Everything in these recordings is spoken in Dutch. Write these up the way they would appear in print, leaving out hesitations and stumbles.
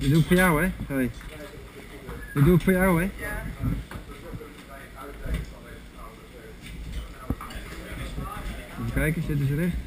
Dit doe ik voor jou, hè? Sorry. Dit doe ik voor jou, hè? Ja. Even kijken, zitten ze recht?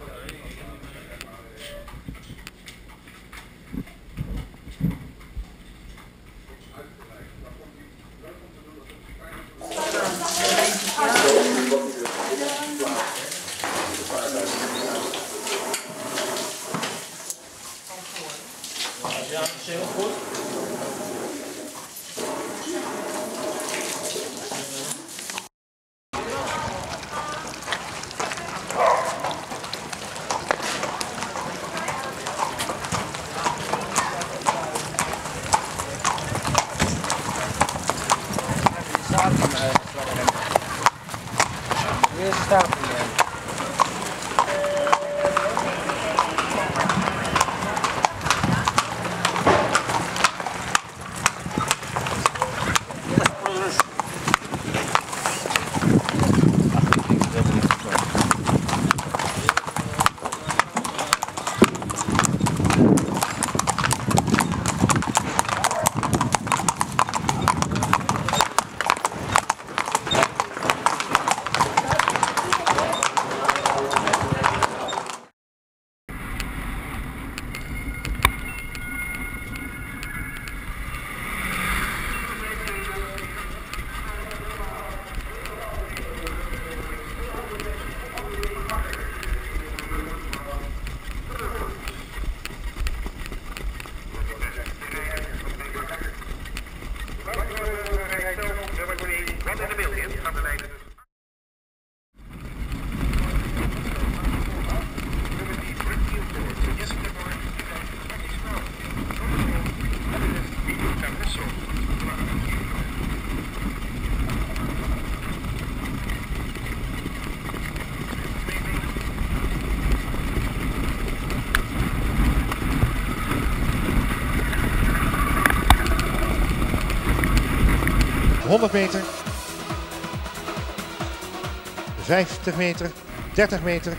Ja, dat is heel goed. Weer staat hij. ...100 meter, 50 meter, 30 meter,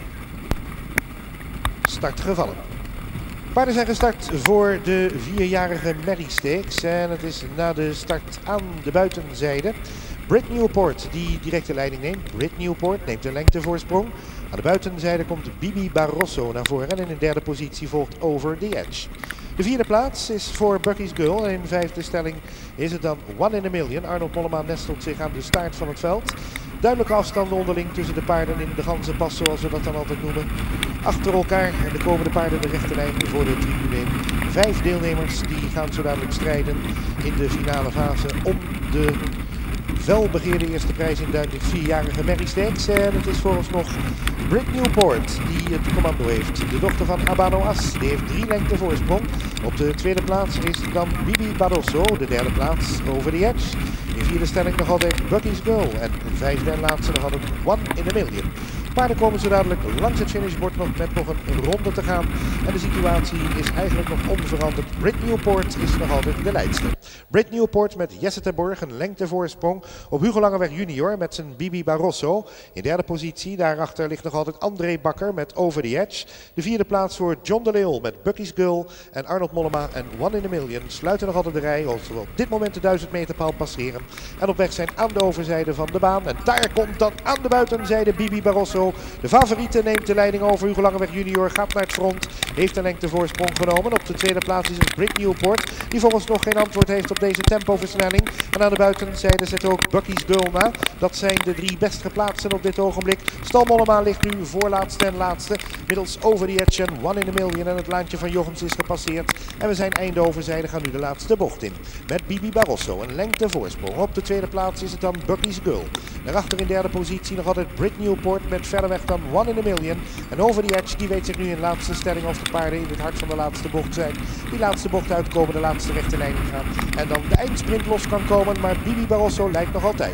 start gevallen. Paarden zijn gestart voor de 4-jarige Mary Stakes en het is na de start aan de buitenzijde Britt Newport die direct de leiding neemt. Britt Newport neemt een lengtevoorsprong. Aan de buitenzijde komt Bibi Barroso naar voren en in de derde positie volgt Over the Edge. De vierde plaats is voor Bucky's Girl en in de vijfde stelling is het dan One in a Million. Arnold Mollema nestelt zich aan de staart van het veld. Duidelijke afstanden onderling tussen de paarden in de ganzenpas, zoals we dat dan altijd noemen. Achter elkaar en de komende paarden de rechte lijn voor de tribune in. 5 deelnemers die gaan zo dadelijk strijden in de finale fase om de felbegeerde eerste prijs in Duindelijk 4-jarige Mary Stakes. En het is vooralsnog Britt Newport die het commando heeft. De dochter van Abano As, die heeft 3 lengte voorsprong. Op de tweede plaats is dan Bibi Barroso, de derde plaats Over the Edge. In vierde stelling nog altijd Bucky's Girl en vijfde en laatste nog altijd One in a Million. Paarden komen zo dadelijk langs het finishbord met nog een ronde te gaan. En de situatie is eigenlijk nog onveranderd. Britt Newport is nog altijd de leidster. Britt Newport met Jesse ter Borg een lengtevoorsprong op Hugo Langeweg junior met zijn Bibi Barroso. In derde positie, daarachter ligt nog altijd André Bakker met Over the Edge. De vierde plaats voor John de Leeuw met Bucky's Girl en Arnold Mollema en One in a Million sluiten nog altijd de rij. Als we op dit moment de 1000 meter paal passeren en op weg zijn aan de overzijde van de baan. En daar komt dan aan de buitenzijde Bibi Barroso. De favoriete neemt de leiding over. Hugo Langeweg junior gaat naar het front. Heeft een lengtevoorsprong genomen. Op de tweede plaats is het Britt Newport. Die volgens nog geen antwoord heeft op deze tempoversnelling. En aan de buitenzijde zet ook Bucky's Girl na. Dat zijn de 3 best geplaatsten op dit ogenblik. Stal Mollema ligt nu voorlaatste en laatste. Middels Over the Edge en One in a Million. En het laantje van Jochems is gepasseerd. En we zijn einde overzijde. Gaan nu de laatste bocht in. Met Bibi Barroso een lengtevoorsprong. Op de tweede plaats is het dan Bucky's Girl. Daarachter in derde positie nog altijd Britt Newport met verreweg dan One in a Million. En Over the Edge die weet zich nu in laatste stelling of de paarden in het hart van de laatste bocht zijn. Die laatste bocht uitkomen, de laatste rechte lijn gaan. En dan de eindsprint los kan komen, maar Bibi Barroso lijkt nog altijd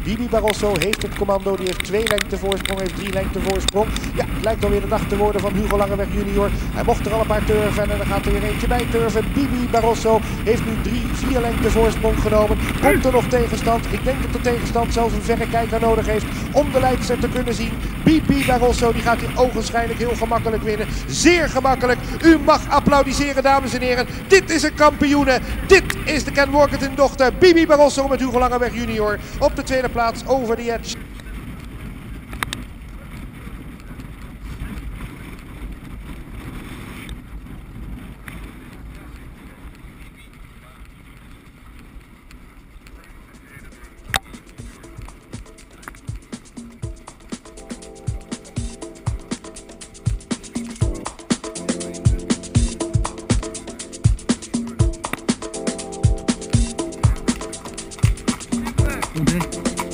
Bibi Barroso heeft het commando. Die heeft 2 lengte voorsprong, heeft 3 lengte voorsprong. Ja, het lijkt alweer de dag te worden van Hugo Langeweg junior. Hij mocht er al een paar turven en er gaat er weer eentje bij turven. Bibi Barroso heeft nu 4 lengte voorsprong genomen. Komt er nog tegenstand? Ik denk dat de tegenstand zelfs een verrekijker nodig heeft om de leidster te kunnen zien. Bibi Barroso die gaat hier ogenschijnlijk heel gemakkelijk winnen. Zeer gemakkelijk. U mag applaudisseren, dames en heren. Dit is een kampioene. Dit is de Ken Workington dochter. Bibi Barroso met Hugo Langeweg junior op de tweede plaats over de edge. Goed, hè?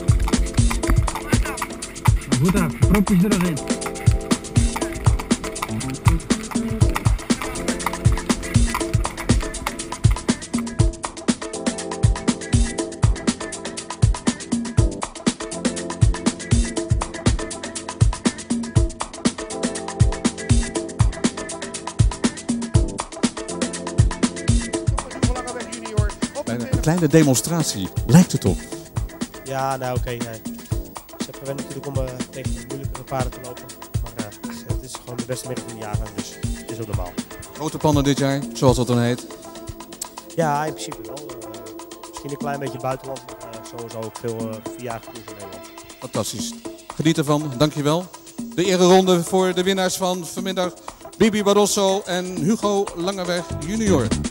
Goed af, propjes erin. Een kleine demonstratie, lijkt het op. Ja, nou oké. Ze hebben natuurlijk om tegen de moeilijkere paarden te lopen. Maar het is gewoon de beste middag van de jaren, dus het is ook normaal. Grote pannen dit jaar, zoals dat dan heet. Ja, in principe wel. Misschien een klein beetje buitenland, maar sowieso ook veel vierjarige koers in Nederland. Fantastisch. Geniet ervan, dankjewel. De ereronde voor de winnaars van vanmiddag. Bibi Barroso en Hugo Langeweg junior.